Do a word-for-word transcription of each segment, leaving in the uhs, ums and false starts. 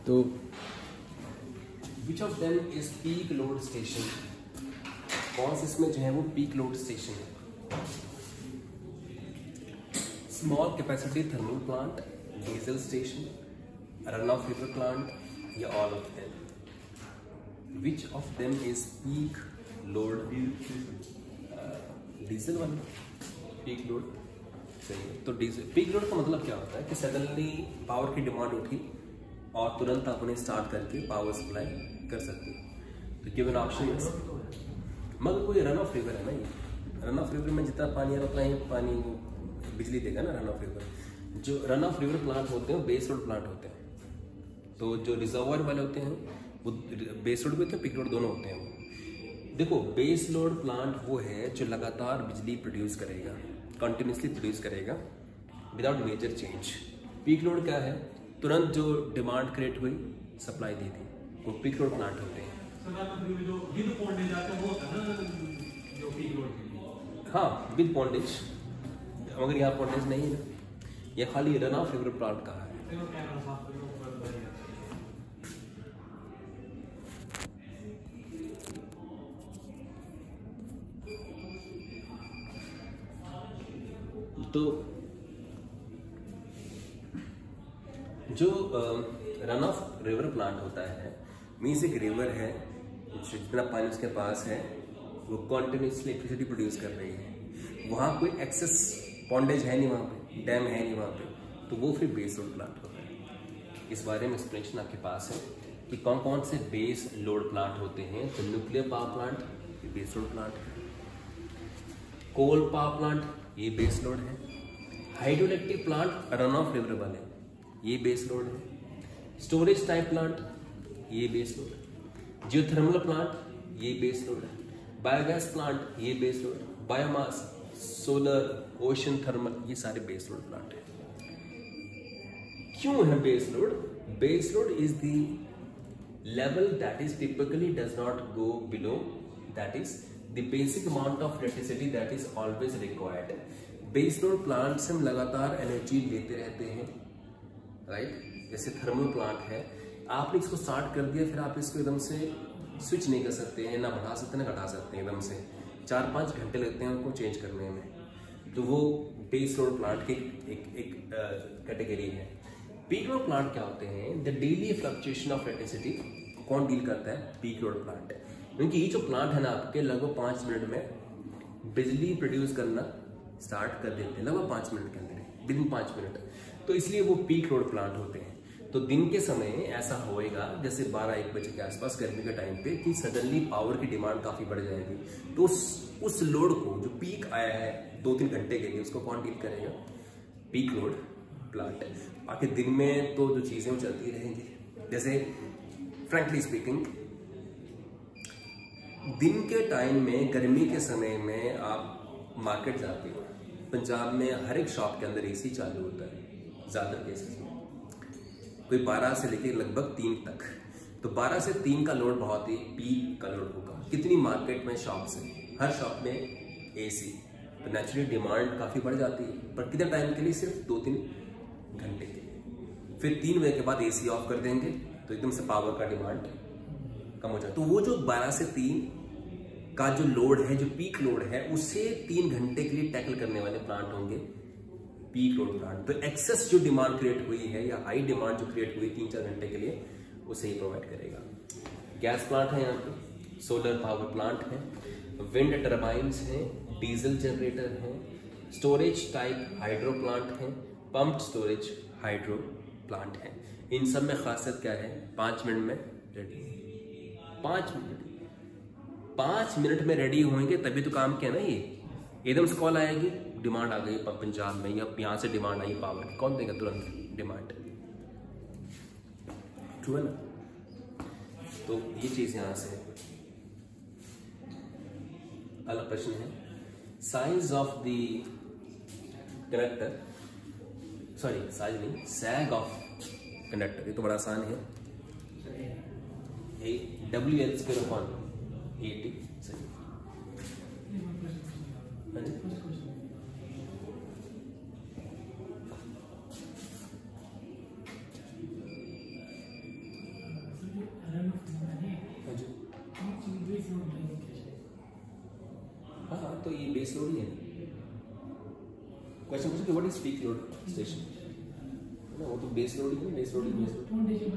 तो which of them is peak load station, कौन से इसमें जो है वो पीक लोड स्टेशन है? Small capacity thermal plant, diesel station, run of river plant या all of them? Which of them is peak load? Diesel वाला पीक लोड, सही है। तो डीजल पीक लोड का मतलब क्या होता है कि सडनली पावर की डिमांड उठी और तुरंत आपने स्टार्ट करके पावर सप्लाई कर सकते हो। तो गिवन ऑप्शन है, मगर कोई रन ऑफ रिवर है ना, ये रन ऑफ रिवर में जितना पानी आ रहा उतना ही पानी वो बिजली देगा ना। रन ऑफ रिवर, जो रन ऑफ रिवर प्लांट होते हैं बेस लोड प्लांट होते हैं। तो जो रिजर्वायर वाले होते हैं वो बेस लोड भी होते हैं, पीक लोड दोनों होते हैं। वो देखो, बेस लोड प्लांट वो है जो लगातार बिजली प्रोड्यूस करेगा, कंटिन्यूसली प्रोड्यूस करेगा without major change. Peak load क्या है? तुरंत जो डिमांड क्रिएट हुई सप्लाई दे दी, वो पीक लोड प्लांट होते हैं। हाँ, विद पॉन्डेज, मगर यहाँ पॉन्डेज नहीं है ना, ये खाली रन ऑफ रिवर प्लांट का है। तो जो रन ऑफ रिवर प्लांट होता है, मीन्स एक रिवर है, जितना पानी उसके पास है वो कॉन्टिन्यूसली इलेक्ट्रिसिटी प्रोड्यूस कर रही है, वहाँ कोई एक्सेस पॉन्डेज है नहीं, वहाँ पे डैम है नहीं वहाँ पे, तो वो फिर बेस लोड प्लांट होता है। इस बारे में एक्सप्लेनेशन आपके पास है कि कौन कौन से बेस लोड प्लांट होते हैं। तो न्यूक्लियर पावर प्लांट ये बेस लोड प्लांट है, कोल पावर प्लांट ये बेस लोड है, hydroelectric plant run of river वाले ये बेस लोड है, स्टोरेज टाइप प्लांट ये बेस लोड है, जियोथर्मल प्लांट ये बेस लोड है, बायोगैस प्लांट ये बेस लोड है, बायोमास, सोलर, ओशन थर्मल ये सारे बेस लोड प्लांट है। क्यों है base load? Base load is the level that is typically does not go below, that is the basic amount of electricity that is always required. Base load plant से हम लगातार energy लेते रहते हैं, right right? जैसे thermal plant है, आपने इसको स्टार्ट कर दिया, फिर आप इसको एकदम से स्विच नहीं कर सकते हैं, ना बढ़ा सकते हैं ना घटा सकते हैं, एकदम से चार पाँच घंटे लगते हैं उनको चेंज करने में। तो वो बेस लोड प्लांट की एक एक कैटेगरी है। पीक लोड प्लांट क्या होते हैं? The daily fluctuation of electricity कौन डील करता है? Peak load plant. क्योंकि ये जो प्लांट है ना आपके, लगभग पाँच मिनट में बिजली प्रोड्यूस करना स्टार्ट कर देते हैं, लगभग पाँच मिनट के अंदर, विद इन पाँच मिनट। तो इसलिए वो पीक लोड प्लांट होते हैं। तो दिन के समय ऐसा होएगा जैसे बारह एक बजे के आसपास गर्मी के टाइम पे कि सडनली पावर की डिमांड काफी बढ़ जाएगी, तो उस उस लोड को जो पीक आया है दो तीन घंटे के लिए, उसको कौन डील करेगा? Peak load plant. बाकी दिन में तो जो चीजें वो चलती रहेंगी, जैसे फ्रैंकली स्पीकिंग दिन के टाइम में, गर्मी के समय में आप मार्केट जाते हो, पंजाब में हर एक शॉप के अंदर एसी चालू होता है ज्यादा केसेस में, कोई बारह से लेकर लगभग तीन तक। तो बारह से तीन का लोड बहुत ही पीक का लोड होगा। कितनी मार्केट में शॉप्स हैं, हर शॉप में एसी, तो नेचुरली डिमांड काफी बढ़ जाती है, पर कितने टाइम के लिए? सिर्फ दो तीन घंटे के लिए। फिर तीन बजे के बाद एसी ऑफ कर देंगे तो एकदम से पावर का डिमांड कम हो जाए। तो वो जो बारह से तीन का जो लोड है, जो पीक लोड है, उसे तीन घंटे के लिए टैकल करने वाले प्लांट होंगे पीक लोड प्लांट। तो एक्सेस जो डिमांड क्रिएट हुई है या हाई डिमांड जो क्रिएट हुई तीन चार घंटे के लिए, उसे ही प्रोवाइड करेगा। गैस प्लांट है यहाँ पे, सोलर पावर प्लांट है, विंड टर्बाइन्स हैं, डीजल जनरेटर हैं, स्टोरेज टाइप हाइड्रो प्लांट है, पंप्ड स्टोरेज हाइड्रो प्लांट है। इन सब में खासियत क्या है? पांच मिनट में रेडी, पांच मिनट पांच मिनट में रेडी होंगे, तभी तो काम किया ना। ये एकदम से कॉल आएगी, डिमांड आ गई पंजाब में, या यहाँ से डिमांड आई पावर की, कौन देगा तुरंत डिमांड? ट्रू है ना? तो ये चीज यहां से। अगला प्रश्न है, size of the conductor, sorry size नहीं, सैग ऑफ कंडक्टर। ये तो बड़ा आसान है, W L square upon A. T, तो ये बेस लोड ही है। क्वेश्चन पूछो कि what is peak load station, ना वो तो बेस लोड ही है, बेस लोड ही बेस लोड।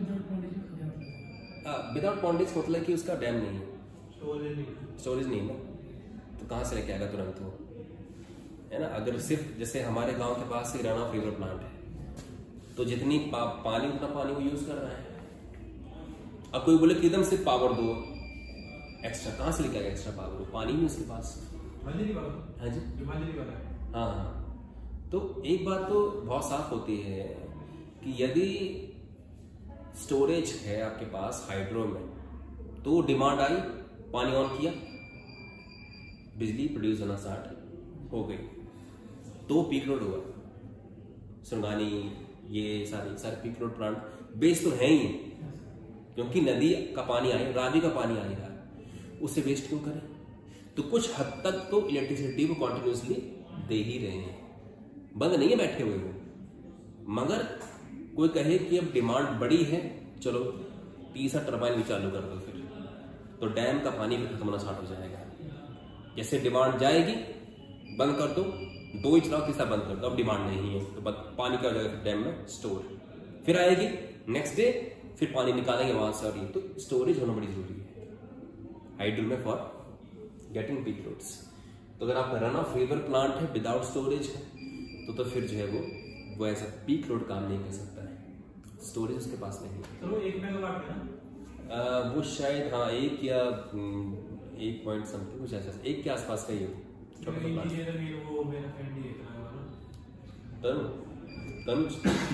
विदाउट पॉन्डेज मतलब कि उसका डैम नहीं है, स्टोरेज नहीं है, तो कहाँ से लेके आएगा तुरंत वो, है ना। अगर सिर्फ जैसे हमारे गांव के पास ही रन ऑफ रिवर प्लांट है, तो जितनी पा, पानी उतना पानी वो यूज कर रहा है। अब कोई बोले कि एकदम से पावर दो एक्स्ट्रा, कहाँ से लेके आएगा एक्स्ट्रा पावर, पानी नहीं उसके पास। हाँ जी, हाँ हाँ। तो एक बात तो बहुत साफ होती है कि यदि स्टोरेज है आपके पास हाइड्रो में, तो डिमांड आई, पानी ऑन किया, बिजली प्रोड्यूस होना स्टार्ट हो गई, तो पीक लोड हुआ। सुरंगानी ये सारे सारे पीक लोड प्लांट बेस तो है ही, क्योंकि नदी का पानी आए, रावी का पानी आ रहा है, उसे वेस्ट क्यों करें। तो कुछ हद तक तो इलेक्ट्रिसिटी वो कॉन्टिन्यूसली दे ही रहे हैं, बंद नहीं है बैठे हुए वो। मगर कोई कहे कि अब डिमांड बड़ी है, चलो तीसरा टरबाइन भी चालू कर दो, फिर तो डैम का पानी भी खत्म होना स्टार्ट हो जाएगा। जैसे डिमांड जाएगी बंद कर दो, दो ही चलाओ, तीसरा बंद कर दो, अब डिमांड नहीं है, तो पानी क्या हो जाएगा डैम में स्टोर, फिर आएगी नेक्स्ट डे, फिर पानी निकालेंगे वहां से। और ये तो स्टोरेज होना बड़ी जरूरी है हाइड्रो में फॉर गेटिंग पीक लोड्स। तो अगर आपका रन ऑफ रिवर प्लांट है विदाउट स्टोरेज है, तो तो फिर जो है वो वो ऐसा पीक लोड काम नहीं कर सकता है, स्टोरेज उसके पास नहीं है। तो एक मेगावाट है ना? आ, वो शायद हाँ एक या एक पॉइंट समथिंग कुछ ऐसा, एक के आसपास का ही हो, छोटा सा प्लांट। वो मेरा फ्रेंड ही है तनु तनुज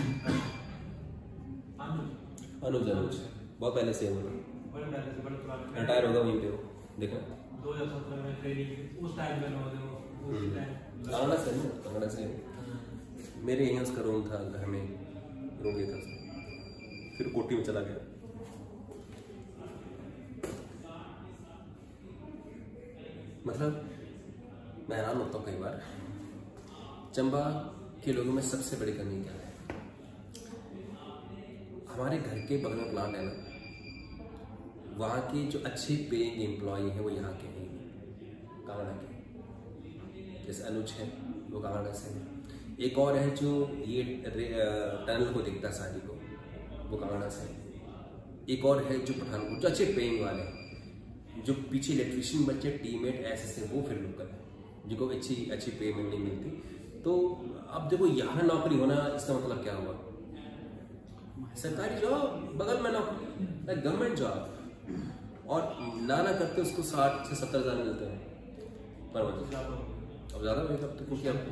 अनुज अनुज बहुत पहले से वो रिटायर होगा वहीं पे वो, देखा दो हज़ार सत्रह में ट्रेनिंग उस टाइम में वो उस टाइम कांगड़ा से नहीं, कांगड़ा से मेरे यहीं उसका रूम था, घर में रूम लिया था उसने, फिर कोठी में चला गया। मतलब मैं हैरान होता हूँ कई बार, चंबा के लोगों में सबसे बड़ी कमी क्या है। हमारे घर के बगल में प्लांट है ना, वहाँ के जो अच्छे पेइंग एम्प्लॉय हैं वो यहाँ के नहीं, कांगड़ा के। जैसे अनुज है वो कांगड़ा से है, एक और है जो ये टनल को देखता है सारी को, वो कांगड़ा से है। एक और है जो पठानकोट, जो अच्छे पेइंग वाले हैं, जो पीछे इलेक्ट्रिशियन बच्चे टीममेट ऐसे से, वो फिर लोकल है, जिनको अच्छी अच्छी पेमेंट नहीं मिलती। तो अब देखो यहाँ नौकरी होना, इसका मतलब क्या हुआ, सरकारी जॉब बगल में नौकरी, गवर्नमेंट जॉब, और ना ना करते उसको साठ से सत्तर हजार मिलते हैं पर मंथ। अब ज्यादा होगा अब तो, क्योंकि अब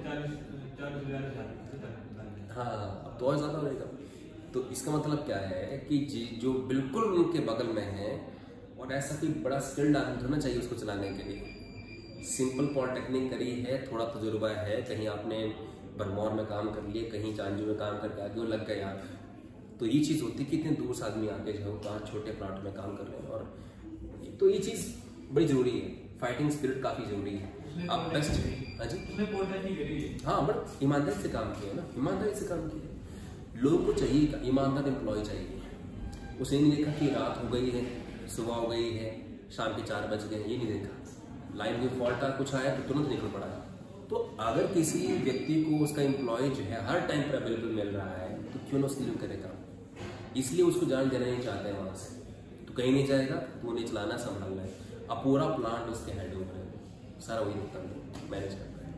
हाँ अब तो और ज्यादा होगा। तो इसका मतलब क्या है कि जी जो बिल्कुल उनके बगल में है, और ऐसा कोई बड़ा स्किल्ड आदमी होना चाहिए उसको चलाने के लिए। सिंपल पॉलिटेक्निक करी है, थोड़ा तजुर्बा है, कहीं आपने बरमौर में काम कर लिए, कहीं चांजू में काम करके आगे वो लग गए आप, तो ये चीज़ होती है कि इतने दूर से आदमी आके जो है कहाँ छोटे प्लांट में काम कर रहे हैं। और तो ये चीज़ बड़ी जरूरी है, फाइटिंग स्पिरिट काफ़ी जरूरी है। आप बेस्ट, हाँ जी, हाँ बट ईमानदारी से काम किया ना, ईमानदारी से काम किया। लोगों को चाहिए ईमानदार एम्प्लॉय चाहिए, उसे नहीं देखा कि रात हो गई है, सुबह हो गई है, शाम के चार बज गए, ये नहीं देखा। लाइन में फॉल्ट आ कुछ आया तो तुरंत निकल पड़ा। तो अगर किसी व्यक्ति को उसका एम्प्लॉय जो है हर टाइम पर अवेलेबल मिल रहा है, तो क्यों ना उसके लिए करेगा। इसलिए उसको जान देना नहीं चाहते हैं वहाँ से, तो कहीं नहीं जाएगा, तो उन्हें चलाना संभालना है। अब पूरा प्लांट उसके हेड ऊपर है, सारा वही होता है, मैनेज करता है।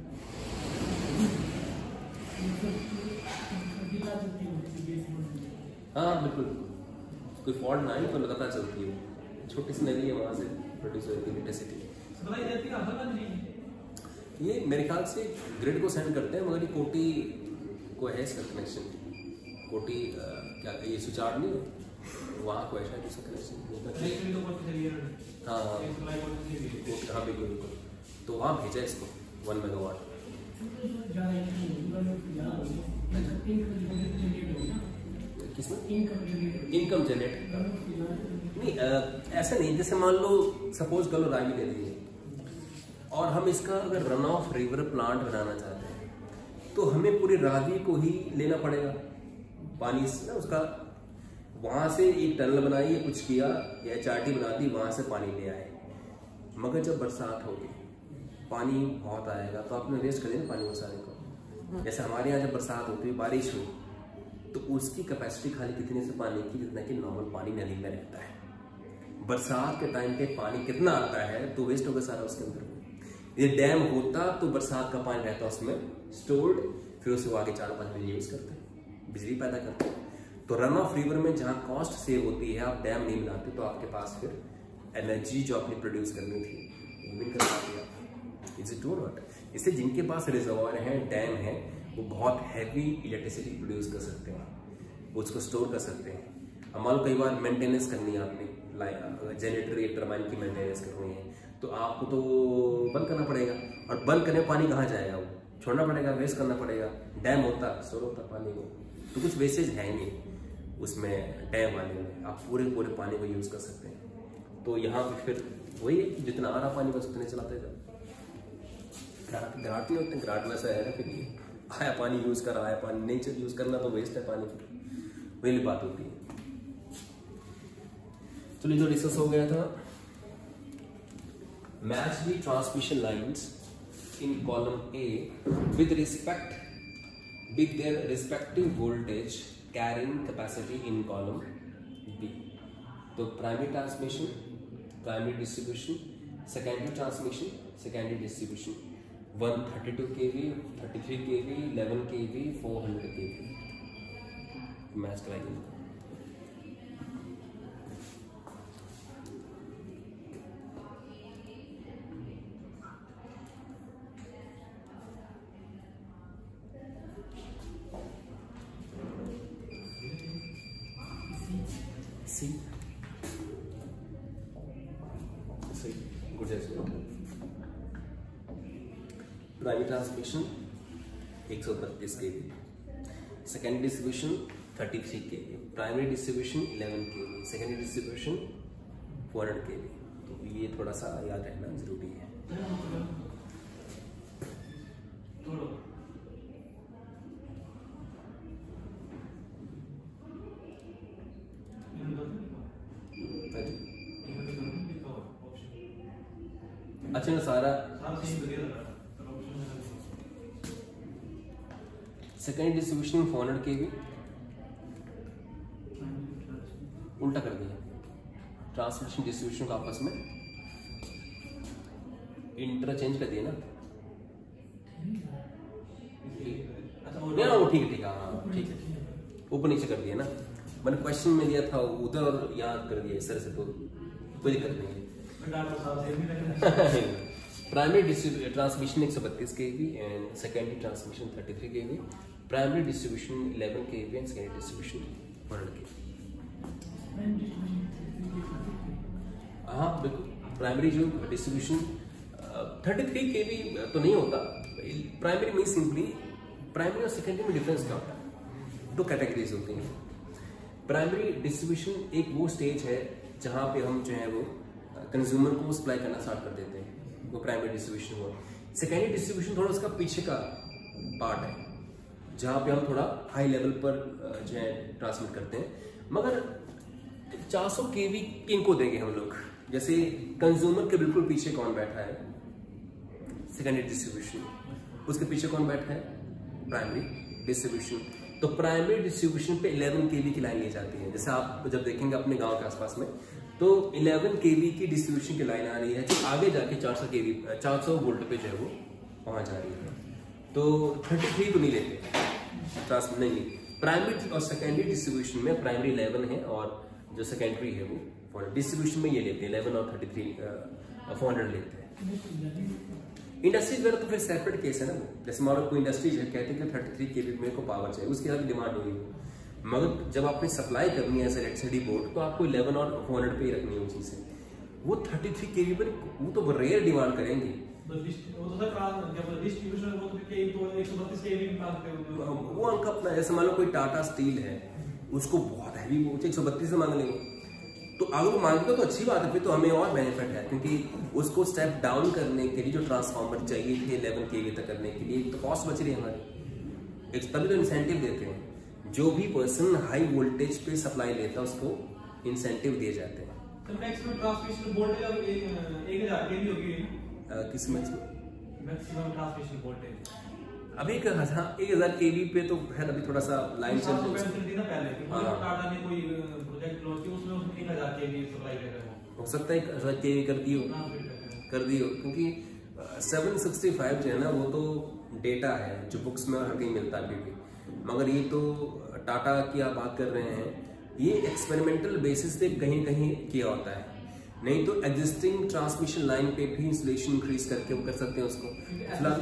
हाँ बिल्कुल, कोई फॉल्ट ना है तो लगातार चलती है, छोटी सी नदी है वहाँ से प्रोड्यूस होती है इलेक्ट्रिसिटी। ये मेरे ख्याल से ग्रिड को सेंड करते हैं, मगर ये कोटी को है इसका कनेक्शन, कोटी क्या ये सुचार नहीं है वहाँ को ऐसा इसका कनेक्शन। हाँ हाँ हाँ बिल्कुल बिल्कुल, तो वहाँ भेजा इसको वन मेगावाट। किसमें इनकम जनरेट नहीं, ऐसा नहीं, जैसे मान लो सपोज कर लो रावी ले लीजिए, और हम इसका अगर रन ऑफ रिवर प्लांट बनाना चाहते हैं, तो हमें पूरी रावी को ही लेना पड़ेगा पानी ना उसका। वहां से एक टनल बनाई, कुछ किया या चार्टी बना दी, वहां से पानी ले आए। मगर जब बरसात होगी पानी बहुत आएगा तो आपने वेस्ट कर दिया ना पानी वो सारे को। जैसे हमारे यहाँ जब बरसात होती है, बारिश हो, तो उसकी कैपेसिटी खाली कितने से पानी की, जितना कि नॉर्मल पानी नदी में रहता है। बरसात के टाइम पे पानी कितना आता है तो वेस्ट होगा सारा उसके अंदर। ये डैम होता तो बरसात का पानी रहता उसमें स्टोर्ड, फिर उसे वो आगे चार पाँच बजे यूज करते हैं, बिजली पैदा करते हैं। तो रन ऑफ रिवर में जहाँ कॉस्ट सेव होती है, आप डैम नहीं बनाते तो आपके पास फिर एनर्जी जो आपने प्रोड्यूस करनी थी वो भी कर पाते आप। Is it true not? इससे जिनके पास रिजर्वायर है, डैम है, वो बहुत हैवी इलेक्ट्रिसिटी प्रोड्यूस कर सकते हैं, वो उसको स्टोर कर सकते हैं। अब मान लो कई बार मेंटेनेंस करनी है आपने, लाइक जनरेटर या टरबाइन की मेंटेनेंस करनी है, तो आपको तो बंद करना पड़ेगा, और बंद करने में पानी कहाँ जाएगा, वो छोड़ना पड़ेगा, वेस्ट करना पड़ेगा। डैम होता स्टोर होता पानी को, तो कुछ वेस्टेज है नहीं उसमें डैम वाले में, आप पूरे पूरे पानी को यूज कर सकते हैं। तो यहाँ पे फिर वही है, जितना आ रहा पानी बस उतने चलाते जाओ। घाट घाट नहीं होते, घाट वैसा है ना, फिर आया पानी यूज कर, आया पानी नहीं यूज करना तो वेस्ट है पानी, फिर वही बात होती है। चलिए, जो डिस्कस हो गया था, match the transmission lines in column A with respect with their respective voltage carrying capacity in column B. तो primary transmission, primary distribution, secondary transmission, secondary distribution, one thirty two K V, thirty three K V, eleven K V, four hundred K V match कराएंगे। See see good है। Primary transmission एक सौ बत्तीस K V, secondary distribution thirty three K V, primary distribution eleven K V, secondary distribution four hundred K V. तो ये थोड़ा सा याद रखना जरूरी है। अच्छा ना, सारा second distribution four hundred K V उल्टा कर दिया, ट्रांसमिशन डिस्ट्रीब्यूशन का आपस में इंटरचेंज कर दिया ना। नहीं ना, वो ठीक है, ठीक है, हाँ ठीक है, ऊपर नीचे कर दिया ना। मैंने क्वेश्चन में दिया था उधर और याद कर दिया इस तरह से, तो कोई दिक्कत नहीं है। प्राइमरी ट्रांसमिशन एक सौ बत्तीस K V and secondary transmission thirty three K V, primary distribution eleven K V and secondary distribution one hundred K V. हाँ बिल्कुल, प्राइमरी जो distribution thirty three K V तो नहीं होता। प्राइमरी में सिंपली प्राइमरी और सेकेंडरी में difference क्या होता है, दो कैटेगरीज होती हैं। प्राइमरी डिस्ट्रीब्यूशन एक वो स्टेज है जहाँ पे हम जो है वो कंज्यूमर को सप्लाई करना स्टार्ट कर देते हैं, वो प्राइमरी डिस्ट्रीब्यूशन हुआ। सेकेंडरी डिस्ट्रीब्यूशन थोड़ा उसका पीछे का पार्ट है, जहाँ पे हम थोड़ा हाई लेवल पर जो है ट्रांसमिट करते हैं। मगर चार सौ केवी किनको देंगे हम लोग, जैसे कंज्यूमर के बिल्कुल पीछे कौन बैठा है, सेकेंडरी डिस्ट्रीब्यूशन, उसके पीछे कौन बैठा है, प्राइमरी डिस्ट्रीब्यूशन। तो प्राइमरी डिस्ट्रीब्यूशन पे इलेवन केवी की लाइन ली जाती है। जैसे आप जब देखेंगे अपने गांव के आसपास में, तो इलेवन केवी की डिस्ट्रीब्यूशन की लाइन आ रही है, जो आगे जाके चार सौ केवी चार सौ वोल्ट पे जो है वो पहुंच जा रही है। तो थर्टी थ्री तो नहीं लेते ट्रांसमिट, नहीं प्राइमरी और सेकेंडरी डिस्ट्रीब्यूशन में प्राइमरी इलेवन है और जो सेकेंडरी है वो डिस्ट्रीब्यूशन में ये लेते हैं इलेवन और थर्टी थ्री फोर हंड्रेड लेते हैं। इंडस्ट्रीज वगैरह तो फिर सेपरेट केस है ना वो। जैसे मान लो कोई इंडस्ट्रीज है, कहते हैं कि थर्टी थ्री केवी मेरे को पावर चाहिए, उसके साथ डिमांड होगी, मगर जब आपने सप्लाई करनी है इलेक्ट्रिसिटी बोर्ड तो आपको इलेवन और फोर हंड्रेड पे ही रखनी है वो चीज़ें। वो थर्टी थ्री केवी पर वो तो रेयर डिमांड करेंगे। वो उनका अपना, जैसे मान लो कोई टाटा स्टील है, उसको बहुत हैवी वो एक सौ बत्तीस से मांग लेंगे, तो अगर वो मांगेगा तो अच्छी बात है, फिर तो हमें और बेनिफिट है, क्योंकि उसको स्टेप डाउन करने के लिए जो ट्रांसफार्मर चाहिए थे इलेवन केवी तक करने के लिए, तो कॉस्ट बच रही है हमारी। एक तभी तो इंसेंटिव देते हैं, जो भी पर्सन हाई वोल्टेज पे सप्लाई लेता है उसको इंसेंटिव दिए जाते हैं। तो मैक्सिमम ट्रांसमिशन वोल्टेज अब एक हज़ार केवी होगी किस मैक्सिमम मैक्सिमम ट्रांसमिशन वोल्टेज अभी एक हाँ एक हजार केवी पे तो है अभी थोड़ा सा लाइन चल रही है थी ना पहले, क्योंकि टाटा ने कोई प्रोजेक्ट लॉन्च किया उसमें उसने एक हजार केवी सप्लाई कर रहा है। हो सकता है एक हजार केवी कर दी हो कर दी हो क्योंकि सेवन सिक्सटी फाइव जो है ना वो तो डेटा है जो बुक्स में हर कहीं मिलता है अभी भी, मगर ये तो टाटा की आप बात कर रहे हैं, ये एक्सपेरिमेंटल बेसिस पे कहीं कहीं किया होता है, नहीं तो एग्जिस्टिंग ट्रांसमिशन लाइन पे भी इंसुलेशन इंक्रीज करके वो कर सकते हैं उसको। फिलहाल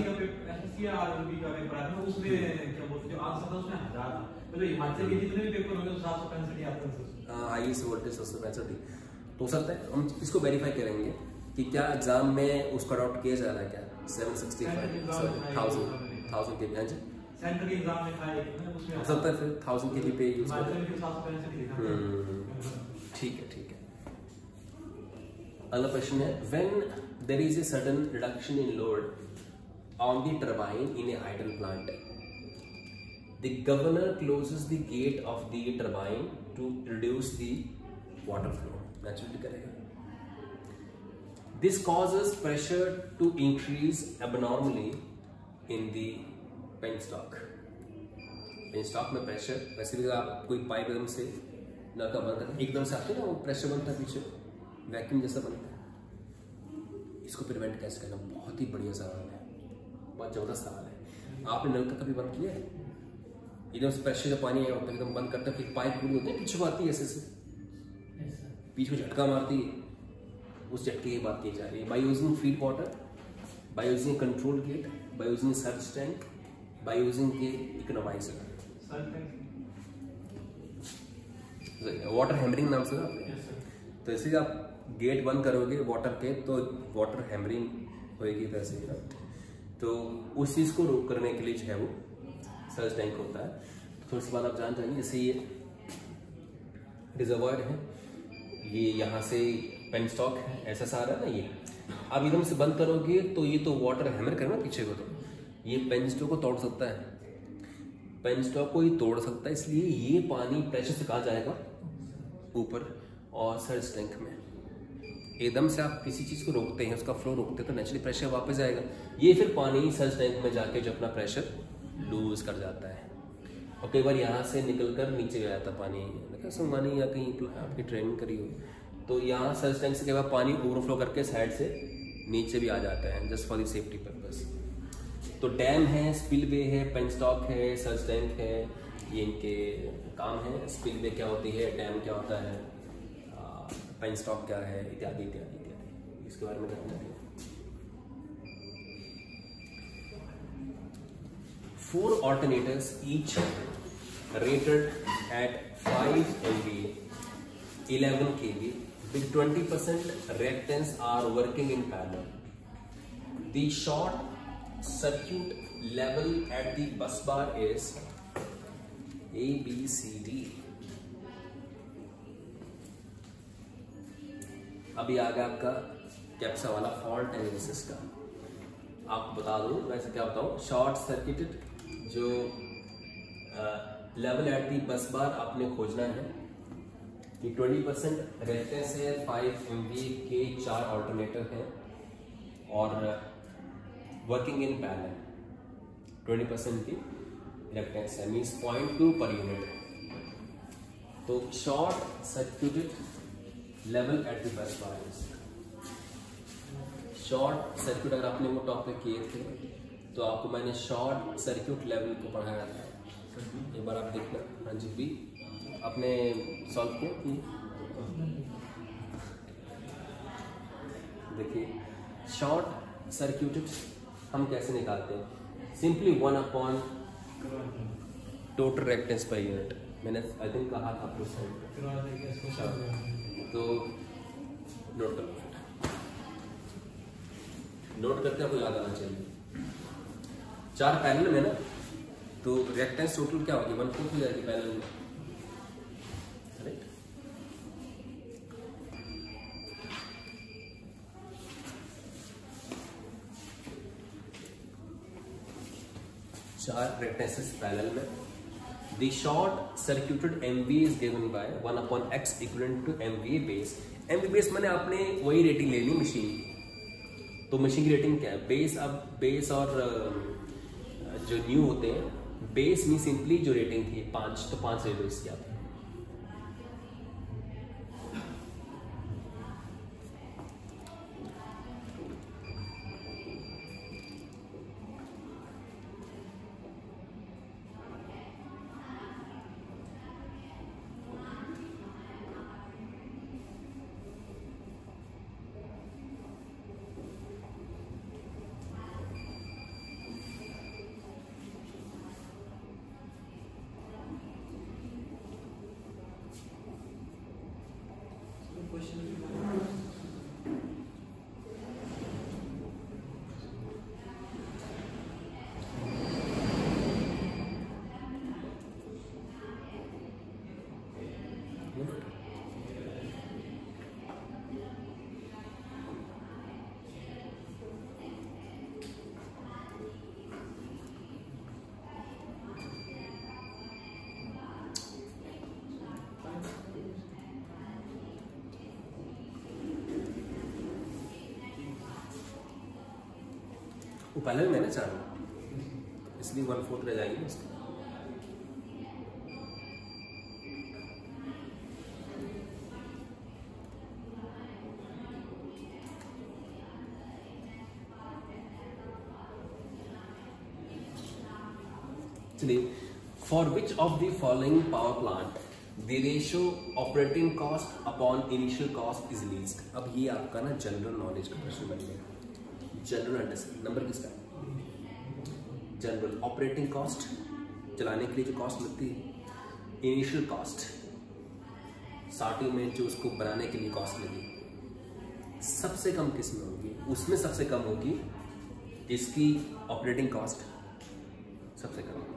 हाईएस्ट वोल्टेज छह सौ पैंसठ हो सकता है, हम इसको वेरीफाई करेंगे कि क्या एग्जाम में उसको अडॉप्ट किया जा रहा है क्या seven sixty five thousand thousand के भी सेंट्रल एग्जाम में था एक उसमें हो सकता है फिर थाउजेंड के भी पे यूज ठीक है ठीक है। अगला प्रश्न है when there is a sudden reduction in load on the turbine in a hydel plant the governor closes the gate of the turbine to reduce the water flow. Naturally करेगा। This causes pressure to increase abnormally in the penstock. Penstock में pressure वैसे भी आप कोई pipe एकदम से नलका बंद करते एकदम से आते हैं ना वो प्रेशर बनता है पीछे वैक्यूम जैसा बनता है, इसको प्रिवेंट कैसे करना बहुत ही बढ़िया सवाल है, बहुत जबरदस्त सवाल है। आपने नलका कभी बंद किया है? एकदम से प्रेशर जब पानी आया होता है एकदम बंद करते हैं फिर पाइप पूरी होती है पीछे को आती है ऐसे से पीछे को झटका मारती है, उस झटके की बात की जा रही है। By using feed water, by using control gate, by using surge tank, by using के इकोनोमाइजर। वाटर हैमरिंग नाम सुना आपने? तो इसलिए आप गेट बंद करोगे वाटर के तो वाटर हैमरिंग होएगी वैसे ही, तो उस चीज को रोक करने के लिए जो है वो सर्च टैंक होता है। तो थोड़ी सी बात आप जान जाएंगे, जैसे ये रिजर्वायर है, ये यहाँ से पेनस्टॉक है, ऐसा सा आ रहा है ना, ये आप एकदम से बंद करोगे तो ये तो वाटर हैमर करना पीछे को, तो ये पेनस्टॉक को तोड़ सकता है, पेनस्टॉक को ही तोड़ सकता है, इसलिए ये पानी प्रेशर से कहाँ जाएगा ऊपर और सर्च टैंक में। एकदम से आप किसी चीज को रोकते हैं, उसका फ्लो रोकते हैं तो नेचुरली प्रेशर वापस आएगा, ये फिर पानी सर्च टैंक में जाके जो अपना प्रेशर लूज कर जाता है और कई बार यहाँ से निकलकर नीचे आ जाता पानी। सुमानी या कहीं आपकी ट्रेनिंग करी हो तो यहाँ सर्च टैंक से कई बार पानी ओवरफ्लो करके साइड से नीचे भी आ जाता है just for the safety purpose. तो डैम है, स्पिलवे है, पेनस्टॉक है, सर्च टैंक है, ये इनके काम है। स्पिलवे क्या होती है, डैम क्या होता है, पेनस्टॉक क्या है, इत्यादि इत्यादि इत्यादि, इसके बारे में जानते हैं। Four alternators each rated at five M V A, eleven K V with twenty percent reactance are working in parallel. The short circuit level at the bus bar is A, B, C, D. अभी आ गया आपका कैप्सा वाला fault analysis का। आपको बता दूं, वैसे क्या बताऊं, शॉर्ट सर्किटेड जो level at the bus bar आपने खोजना है कि ट्वेंटी परसेंट रेजिस्टेंस है, फाइव एम वी के चार ऑल्टरनेटर हैं और working in parallel, twenty percent की रेजिस्टेंस है, means point two per unit. तो short circuited level at the bus bar, short circuit अगर आपने वो टॉपिक किए थे तो आपको मैंने शॉर्ट सर्किट लेवल को पढ़ाया था, एक बार आप देखना। हाँ जी भी आपने सॉल्व किया कि देखिए शॉर्ट सर्किटेड हम कैसे निकालते हैं, simply one upon total resistance per unit. मैंने आई थिंक कहा था आपको तो नोट कर नोट करके आपको याद आना चाहिए। चार पैनल में ना तो रिएक्टेंस टोटल क्या होगी, वन फोर्थ हो जाएगी पैनल में, राइट। चार रिएक्टेंसेस पैनल में। The short circuited M V is given by one upon X equivalent to M V A base। M V A base मैंने आपने वही रेटिंग लेनी मशीन, तो मशीन की रेटिंग क्या है? बेस, अब बेस और जो न्यू होते हैं, बेस में सिंपली जो रेटिंग थी पाँच, तो पाँच दे दो इसकी आप। वो पहले भी मैंने चाहा, इसलिए वन फोर्थ रह जाएगी उसकी। चलिए, for which of the following power plant the ratio operating cost upon initial cost is least. अब ये आपका ना जनरल नॉलेज का प्रश्न बन गया। जनरल अंडरस्टैंडिंग नंबर किसका है? जनरल ऑपरेटिंग कॉस्ट, चलाने के लिए जो कॉस्ट लगती है, इनिशियल कॉस्ट, स्टार्टिंग में जो उसको बनाने के लिए कॉस्ट लगी, सबसे कम किस में होगी? उसमें सबसे कम होगी जिसकी ऑपरेटिंग कॉस्ट सबसे कम होगी।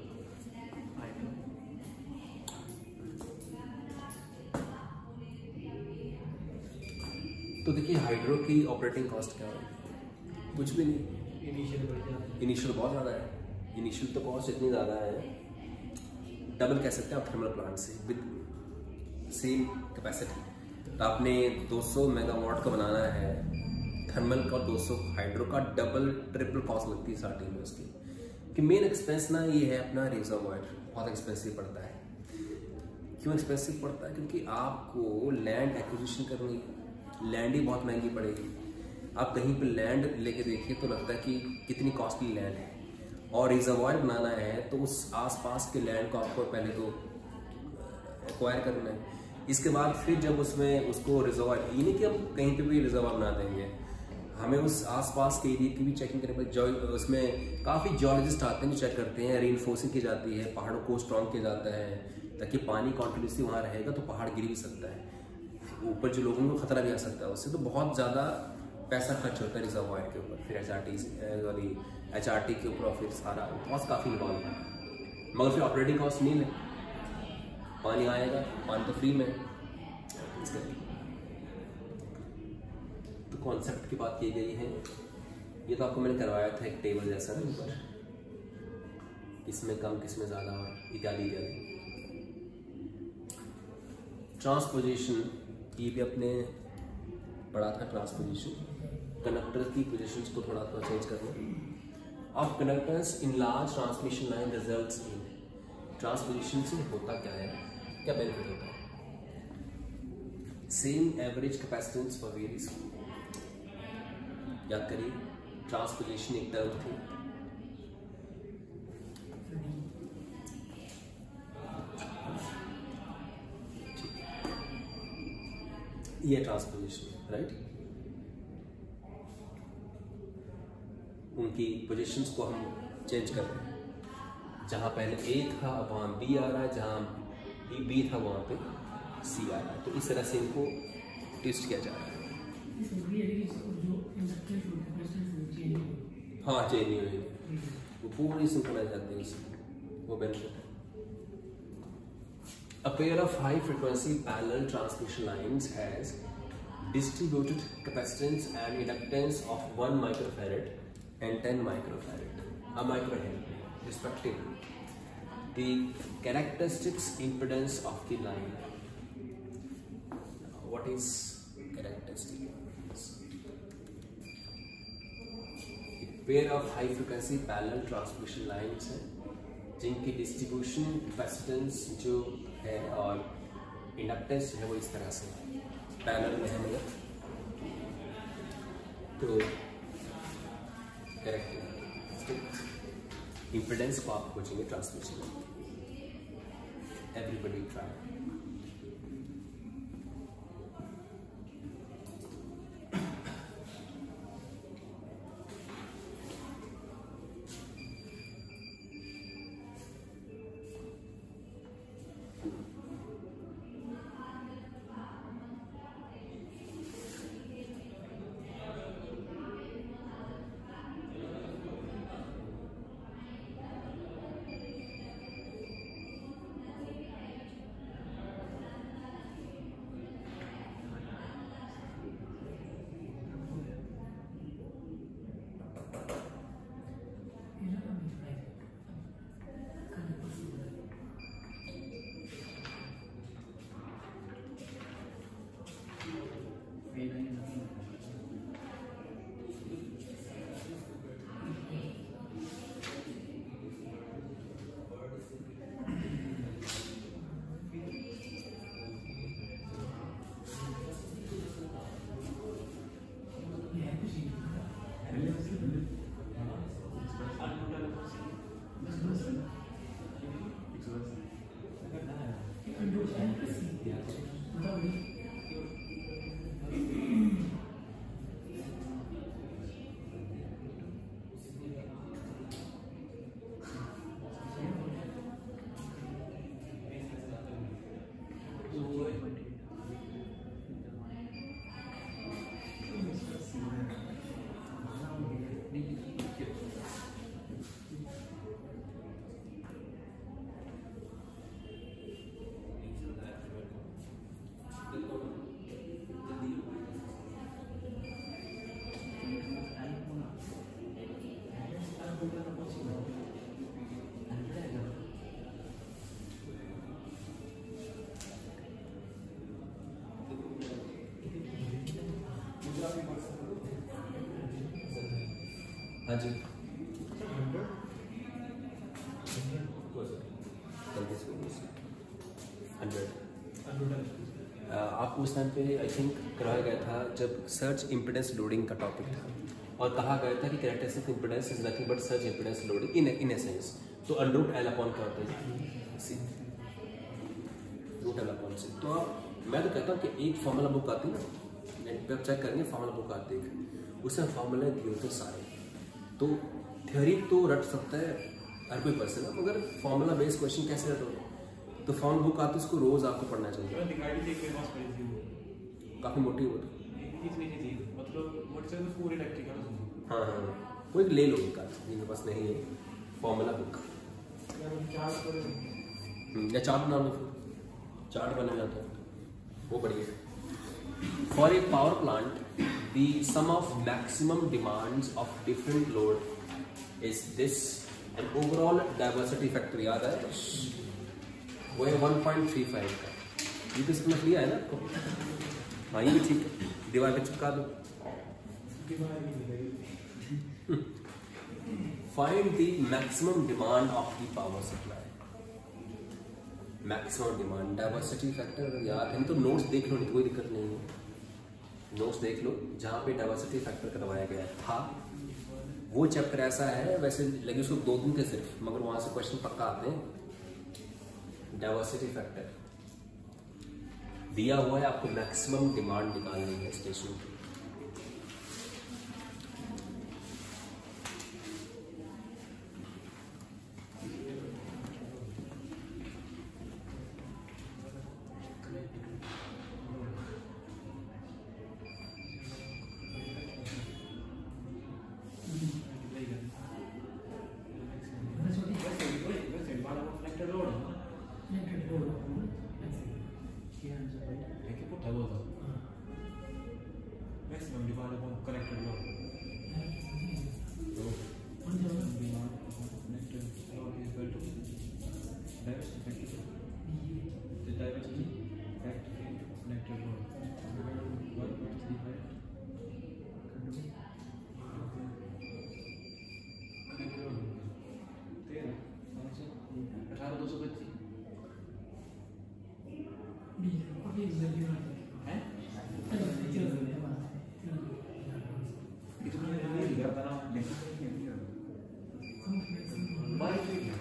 तो देखिए हाइड्रो की ऑपरेटिंग कॉस्ट क्या है? कुछ भी नहीं। इनिशियल इनिशियल बहुत ज़्यादा है, इनिशियल तो कॉस्ट इतनी ज़्यादा है, डबल कह सकते हैं आप थर्मल प्लांट से विद सेम कैपेसिटी। तो आपने दो सौ मेगावाट का बनाना है थर्मल का, दो सौ हाइड्रो का, डबल ट्रिपल कॉस्ट लगती है स्टार्टिंग में उसकी। कि मेन एक्सपेंस ना ये है अपना रिजर्वायर, बहुत एक्सपेंसिव पड़ता है। क्यों एक्सपेंसिव पड़ता है? क्योंकि आपको लैंड एक्विजिशन करनी, लैंड ही बहुत महंगी पड़ेगी। आप कहीं पे लैंड लेके देखिए तो लगता है कि कितनी कॉस्टली लैंड है, और रिजर्वायर बनाना है तो उस आसपास के लैंड को आपको पहले तो एक्वायर करना है। इसके बाद फिर जब उसमें उसको रिजर्वायर, ये नहीं कि हम कहीं पे भी रिजर्वायर बना देंगे, हमें उस आसपास के एरिया की भी चेकिंग करनी पड़ेगी। उसमें काफ़ी जियोलॉजिस्ट आते हैं जो चेक करते हैं, रीइंफोर्सिंग की जाती है, पहाड़ों को स्ट्रॉन्ग किया जाता है ताकि पानी कॉन्टिन्यूसली वहाँ रहेगा तो पहाड़ गिर भी सकता है, ऊपर जो लोगों को खतरा भी आ सकता है उससे। तो बहुत ज़्यादा पैसा खर्च होता है रिजर्वायर के ऊपर, फिर H R T sorry H R T के ऊपर, फिर सारा कॉस्ट काफ़ी इन्वॉल्व है। मगर फिर ऑपरेटिंग कॉस्ट नहीं है, पानी आएगा, पानी तो फ्री में। तो कॉन्सेप्ट की बात की गई है, ये तो आपको मैंने करवाया था एक टेबल जैसा ना ऊपर, किसमें कम किसमें ज़्यादा और इत्यादि इत्यादि। ट्रांसपोजिशन, ये भी अपने पढ़ा था ट्रांसपोजिशन, कंडक्टर की पोजीशंस को थोड़ा थोड़ा चेंज करना। Of conductors in large transmission line results in, transposition से होता क्या है, क्या बेनिफिट होता है? Same average capacitance for various, याद करिए ट्रांसपोजिशन एक टर्म थी, ये ट्रांसपोजिशन राइट। उनकी पोजीशंस को हम चेंज कर रहे हैं, जहाँ पहले ए था अब वहाँ बी आ रहा है, जहाँ बी बी था वहाँ पे सी आ रहा है। तो इस तरह से इनको ट्विस्ट किया जा रहा है। हाँ चेंज नहीं हुई, वो पूरी सिंक्रोनाइज जाती है उससे, वो बेनिफिट है। A pair of high frequency parallel transmission lines has distributed capacitance and inductance of one microfarad and ten microfarad, a microhenry respectively. The characteristics impedance of the line. What is characteristic impedance? Pair of high frequency parallel transmission lines हैं जिनकी distribution capacitance जो है और inductance है वो इस तरह से पैरेलल में है, मतलब तो करेक्ट इम्पिडेंस को आप खोजेंगे ट्रांसमिशन में। Everybody try. हाँ जी हंड्रेड आपको उस टाइम पे आई थिंक कराया गया था जब सर्च इम्पिडेंस लोडिंग का टॉपिक था और कहा गया था कि characteristic impedance is nothing but surge impedance loading in in a sense. तो अनरूट एल अपॉन क्या होता है C root L upon C. तो मैं तो कहता हूँ कि एक फॉर्मूला बुक आती है ना, नेट पे आप चेक करेंगे फॉर्मूला बुक आती है, उसमें फॉर्मूला दिए होते सारे। तो थ्योरी तो रट सकता है हर कोई पर्सन, मगर फॉर्मूला बेस्ड क्वेश्चन कैसे रट होगा? तो फॉर्म बुक आती है, उसको रोज आपको पढ़ना चाहिए। काफी मोटी हो हाँ हाँ वो एक ले लो एक जिनके पास नहीं है फॉर्मूला बुक या चार्ट बना लो, फिर चार्ट बना जाता है वो बढ़िया। For a power plant the sum of maximum demands of different load is this, and overall diversity factor याद है वो है वन पॉइंट थ्री फाइव का। ये तो इसमें लिया है ना आपको? हाँ ये भी ठीक है, दीवार पे चिपका दो। Find the maximum demand of the power supply. Maximum demand diversity factor याद है, नहीं तो नोट्स देख लो, नहीं कोई दिक्कत नहीं है, नोट्स देख लो जहाँ पे डाइवर्सिटी फैक्टर करवाया गया था। वो चैप्टर ऐसा है, वैसे लगे उसको दो दिन थे सिर्फ, मगर वहां से क्वेश्चन पक्का आते हैं। डाइवर्सिटी फैक्टर दिया हुआ है आपको, मैक्सिमम डिमांड निकालनी है स्टेशन की। Maximum demand upon connected load. itu kan ini juga karena baik ini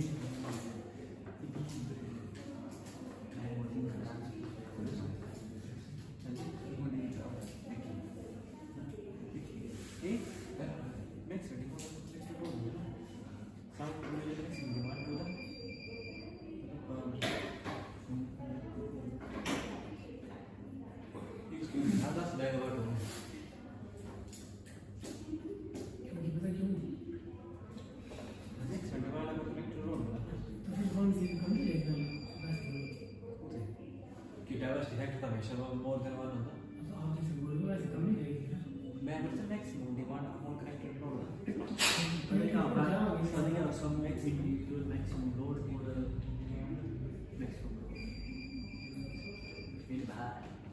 more than one होगा मैं बोलता maximum demand amount connected load पर क्या बड़ा सदिया सब मैक्सिमम जो मैक्सिमम लोड और मैक्सिमम फिर बाहर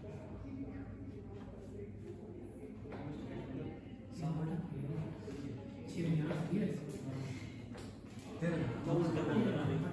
सामने चिड़िया ये तेरे तो उसका बोलना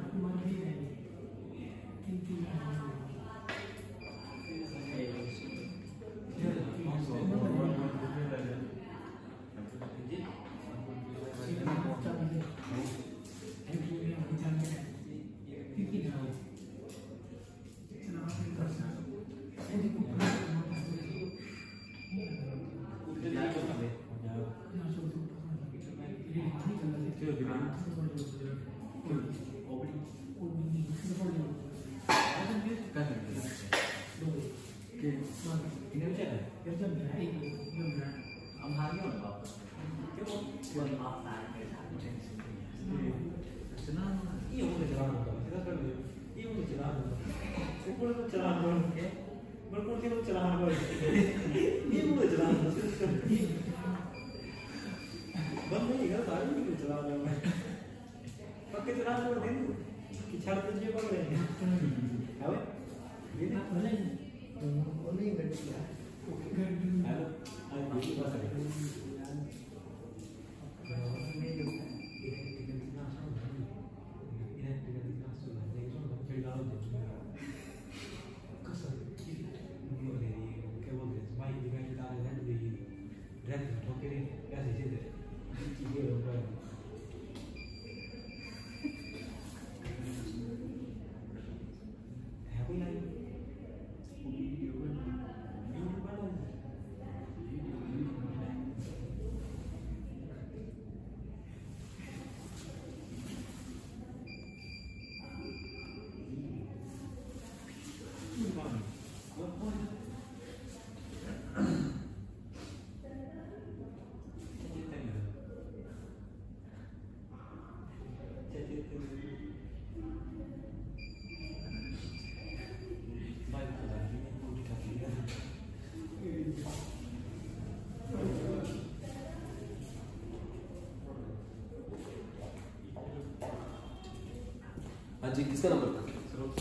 हाँ जी किसका नंबर था?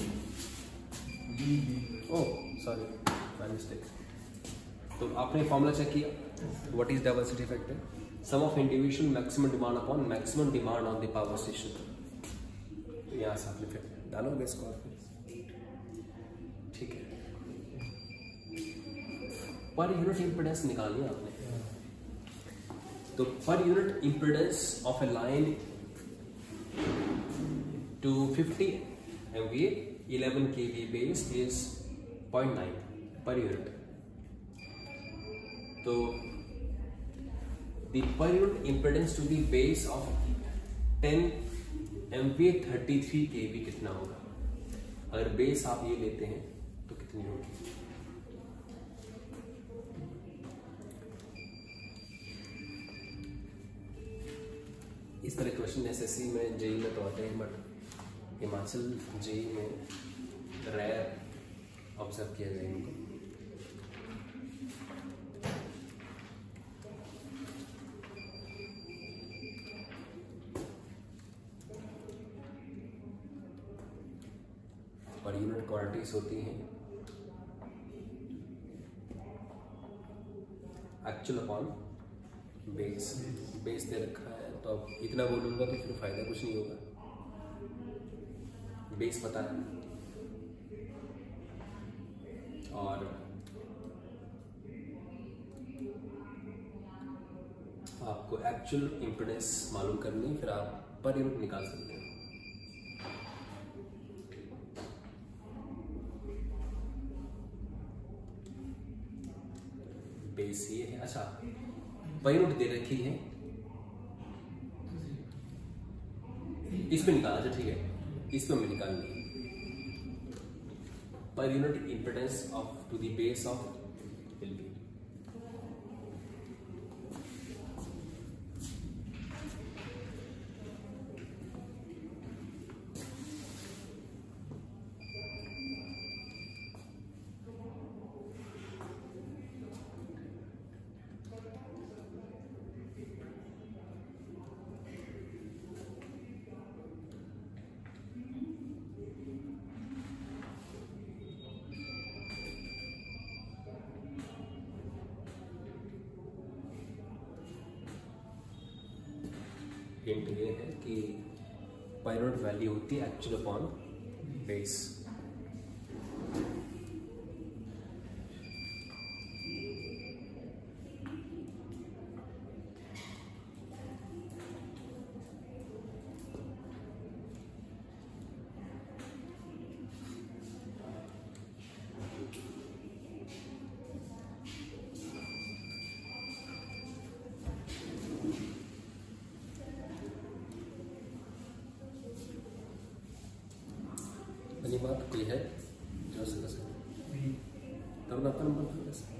Oh sorry my mistake. तो आपने फॉर्मूला चेक किया, what is diversity factor? Sum of individual maximum demand upon maximum demand on the power station. यहाँ से आपने फिर डालोगे इसको आप, ठीक है। पर यूनिट इम्पीडेंस निकालनी है आपने, तो per unit impedance of a line to fifty M V A eleven K V base is zero point nine per unit. So the per unit impedance to the base of ten M V A thirty-three K V कितना होगा? अगर base आप ये लेते हैं तो कितनी होगी? इस तरह क्वेश्चन एसएससी में जेई में तो आते हैं, बट हिमाचल जेई में रेयर ऑब्जर्व किया गया इनको। पर यूनिट क्वांटिटीज होती हैं एक्चुअल अपॉन बेस। बेस दे रखा है तो अब इतना बोलूंगा तो फिर फायदा कुछ नहीं होगा। बेस पता है और आपको एक्चुअल इम्पीडेंस मालूम करनी, फिर आप पर यूनिट निकाल सकते हैं। बेस ये है, अच्छा पर यूनिट दे रखी है, इसमें निकाला, अच्छा ठीक है, इसमें हमें निकालनी per unit impedance of to the base of will be hint ये है कि पर यूनिट वैल्यू होती है एक्चुअल अपॉन बेस। पहली बात कोई है जो से कर सकते, तब आपका नंबर कर सकते।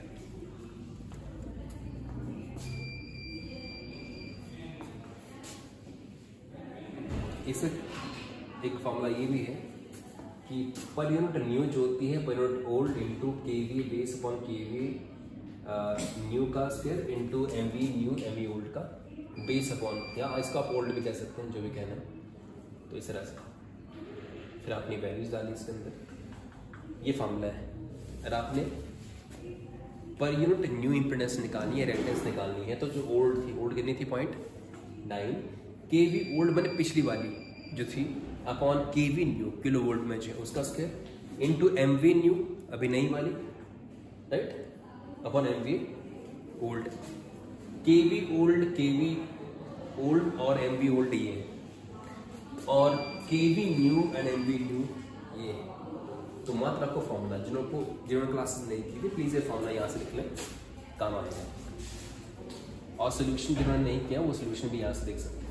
इससे एक फॉर्मूला ये भी है कि पर यूनिट न्यू जो होती है per unit old into K V base upon K V new का square into M V new M V old का बेस अपॉन, या इसको आप ओल्ड भी कह सकते हैं, जो भी कहना है। तो इस तरह से फिर आपने वैल्यूज डाली इसके अंदर, ये फॉर्मूला है। अगर आपने पर यूनिट न्यू इम्पीडेंस निकालनी है, रिएक्टेंस निकालनी है, तो जो ओल्ड थी, ओल्ड कितनी थी point nine, K V old मैंने पिछली वाली जो थी upon K V new kilo volt में जो उसका square into M V new अभी नई वाली, right, upon M V old. K V old, K V old और एम वी ओल्ड ये है, और K V new and M V new ये है। तो मात्र आपको फॉर्मूला, जिनको जिन्होंने क्लासेस नहीं की थी प्लीज ये फॉर्मूला यहाँ से लिख लें, काम आएगा। और सोल्यूशन जिन्होंने नहीं किया वो सोल्यूशन भी यहाँ से देख सकते हैं।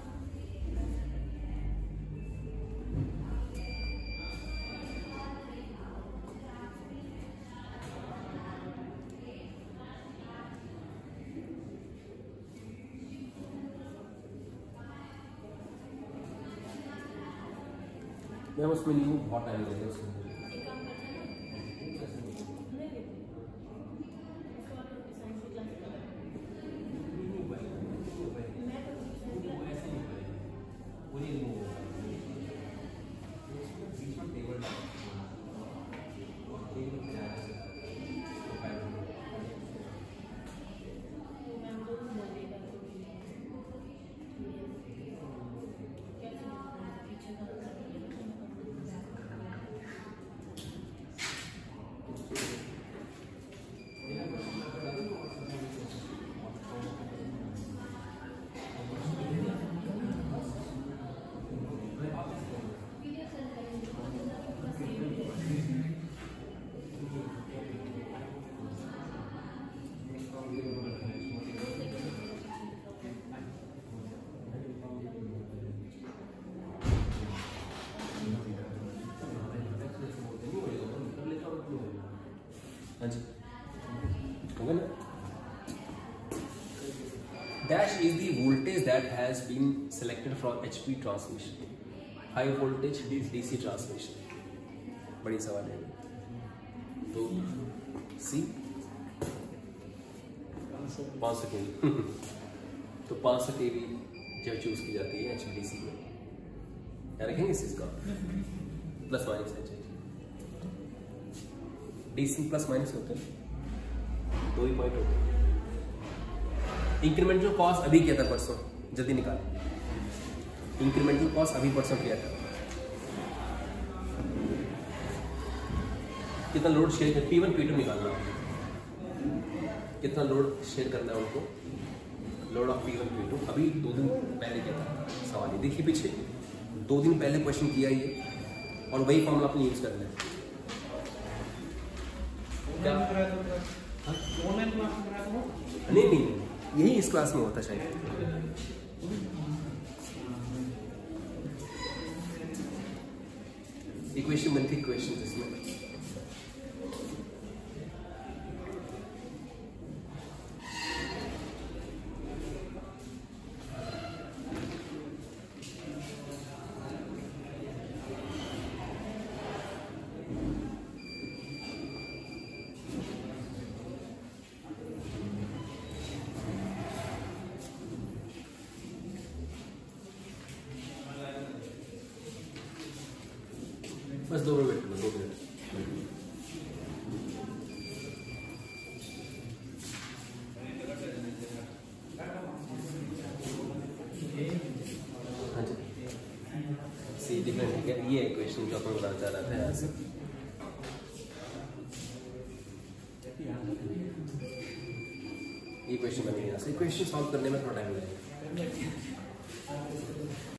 मैं उसमें नहीं हूँ, बहुत टाइम लगेगा उसमें। Dash is the voltage that has been selected from H P transmission, high voltage D C transmission. बड़ी सवाल है। तो C पाँच सौ केवी तो पाँच सौ केवी जब चूज की जाती है एच डी सी में, क्या रखेंगे इस चीज का plus minus H D C plus minus होते हैं, दो ही पॉइंट होते हैं। इंक्रीमेंटल कॉस्ट अभी किया था परसों, जल्दी निकाल। इंक्रीमेंटल कॉस्ट अभी परसों किया था, कितना लोड शेयर कर, पी वन पी टू निकालना है, कितना लोड शेयर करना है उनको, load of P one P two. अभी दो दिन पहले क्या था सवाल, ये देखिए पीछे दो दिन पहले क्वेश्चन किया ये, और वही फॉर्मूला अपने यूज करना है। नहीं नहीं यही इस क्लास में होता शायद। इक्वेशन बनती इक्वेशन इसमें बस दो मिनट वेट करो, दो मिनट। हाँ जी सी डिफरेंट है क्या, ये क्वेश्चन जो अपन बताना चाह रहा था यहाँ से। ये क्वेश्चन बनेगा यहाँ से, क्वेश्चन सॉल्व करने में थोड़ा टाइम लगेगा।